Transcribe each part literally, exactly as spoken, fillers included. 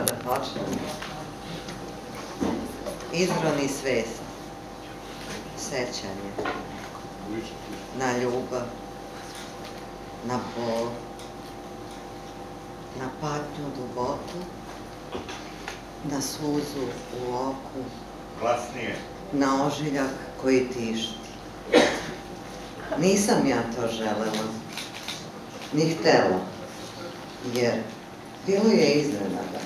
da počnem. Izroni svest, sećanje na ljubav, na bol, na patnju duboku, na suzu u oku, glasnije, na ožiljak koji tišti. Nisam ja to želela, ni htela, jer bilo je iznenada.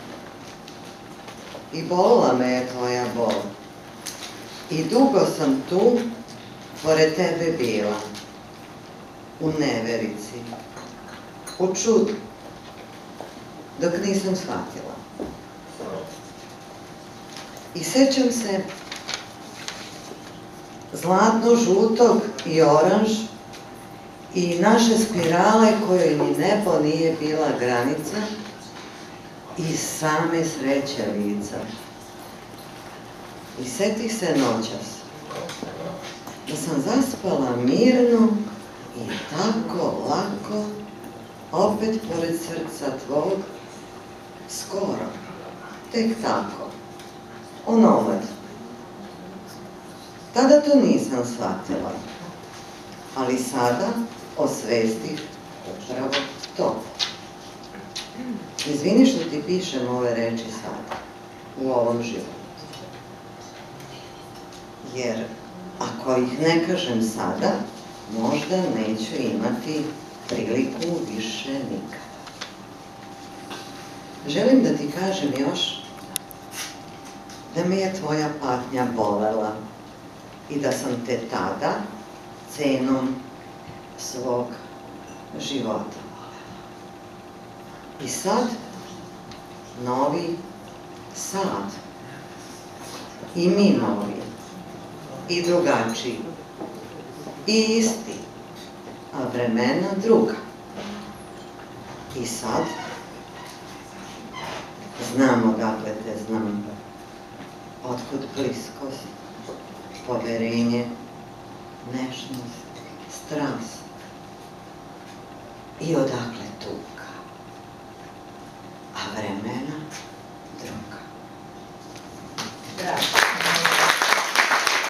I bolila me je tvoja bol. I dugo sam tu, pored tebe bila, u neverici, u čudu, dok nisam shvatila. I sećam se zlatno-žutog i oranž i naše spirale kojoj ni nebo nije bila granica i same sreće lica. I setih se noćas da sam zaspala mirno i tako lako opet pored srca tvog, skoro, tek tako, onomad. Tada to nisam shvatila, ali sada osvestih upravo to. Izvini što ti pišem ove reči sada, u ovom životu. Jer ako ih ne kažem sada, možda neću imati priliku više nikada. Želim da ti kažem još da me je tvoja patnja bolela i da sam te tada cenom svog života. I sad novi sad. I mi novi. I drugačiji. I isti. A vremena druga. I sad znam odakle te znam. Otkud bliskost, poverenje, nešnost, strast. I odakle tug.